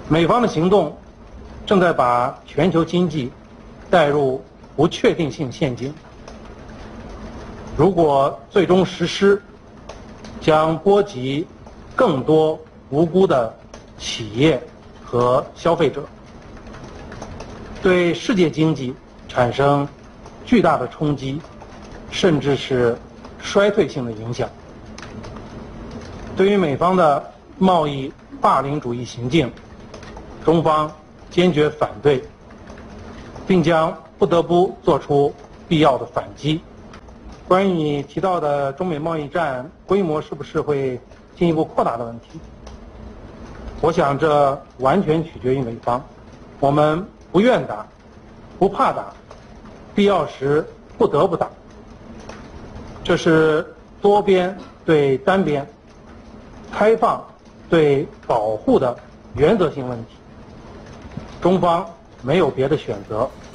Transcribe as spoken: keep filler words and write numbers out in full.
美方的行动正在把全球经济带入不确定性陷阱。如果最终实施，将波及更多无辜的企业和消费者，对世界经济产生巨大的冲击，甚至是衰退性的影响。对于美方的贸易霸凌主义行径，中方坚决反对，并将不得不做出必要的反击。关于你提到的中美贸易战规模是不是会进一步扩大的问题，我想这完全取决于美方。我们不愿打，不怕打，必要时不得不打。这是多边对单边、开放对保护的原则性问题。中方没有别的选择。